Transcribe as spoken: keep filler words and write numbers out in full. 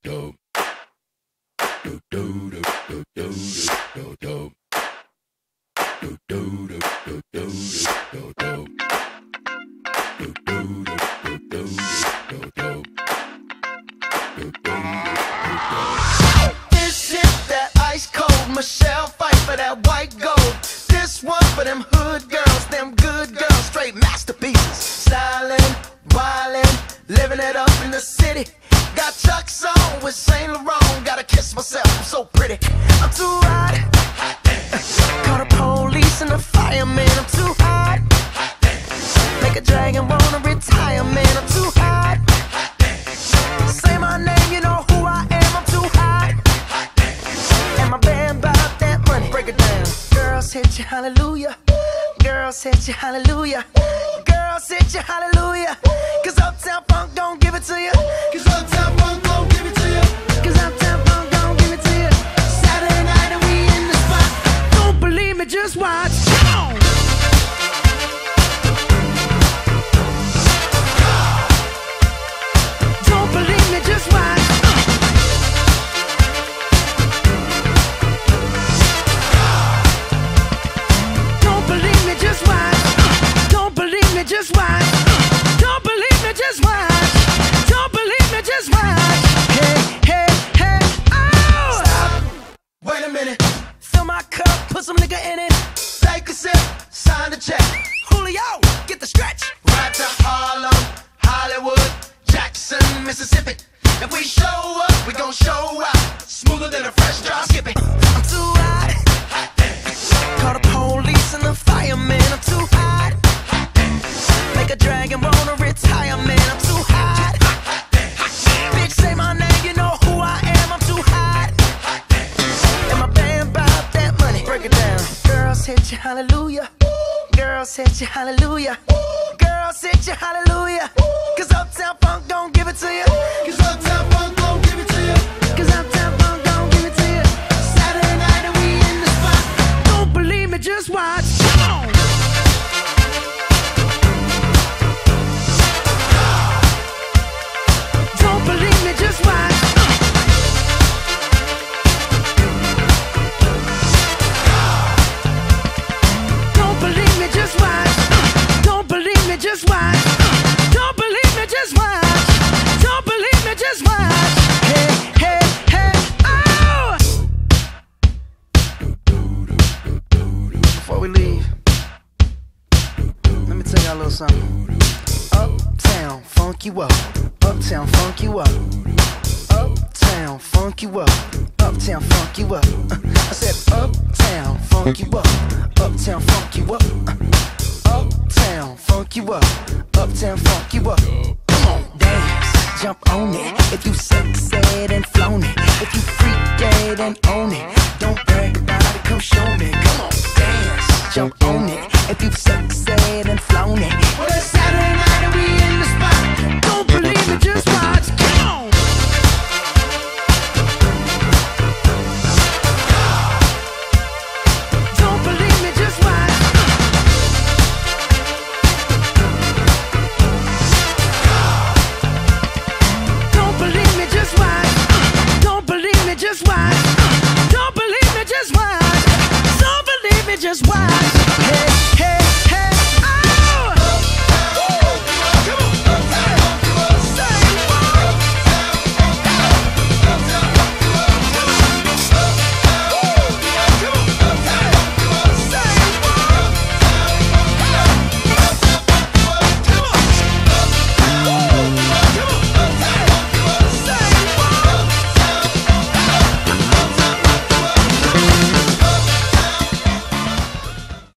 This is that ice cold Michelle fight for that white gold. This one for them hood girls, them good girls, straight masterpieces. Stylin', wildin', living it up in the city. Got Chuck's on with Saint Laurent. Gotta kiss myself, I'm so pretty. I'm too hot. Call the police and the fireman. I'm too hot. Make a dragon wanna retire, man. I'm too hot. Say my name, you know who I am. I'm too hot. And my band bought that money. Break it down. Girls hit you, hallelujah. Girls hit you, hallelujah. Girls hit you, hallelujah. Cause Uptown Funk don't give it to you. Cause Uptown Funk don't give it to you. Cause Uptown Funk don't give it to you. Saturday night and we in the spot. Don't believe me, just watch. Don't believe me, just watch. Don't believe me, just watch. Don't believe me, just watch. Don't believe me, just watch. Don't believe me, just watch. Hey, hey, hey, oh! Stop. Wait a minute. Fill my cup, put some nigga in it. Take a sip, sign the check. Julio, get the stretch. Right to Harlem, Hollywood, Jackson, Mississippi. If we show up, we gon' show out. Smoother than a fresh drop. Skip it. I'm too hot. Call the police and the fireman. I'm too hot. Make a dragon wanna retire, man. I'm too hot. Bitch, say my name, you know who I am. I'm too hot. And my band bought that money. Break it down. Girls hit you, hallelujah. Girls hit you, hallelujah. Girls hit you, hallelujah. Cause Uptown Funk don't give it to you. Cause Uptown Funk don't give it to you. Cause Uptown Funk don't give it to you. Saturday night and we in the spot. Don't believe me, just watch. Come on. Don't believe me, just watch. Don't believe me, just watch. Don't believe me, just watch. Don't believe me, just watch. Don't believe me, just watch. Hey, hey, hey, oh! Before we leave, let me tell y'all a little something. Uptown, funk you up. Uptown, funk you up. Uptown, funk you up. Uptown, funk you up. I said uptown, funk you up. Uptown, funk you up. Uptown, funk you up. Uptown, funk you up. Come on, dance, jump on it. If you sexed and flown it. If you freak dead and own it. Don't brag about it, come show me. Come on, dance, jump on it. If you sexed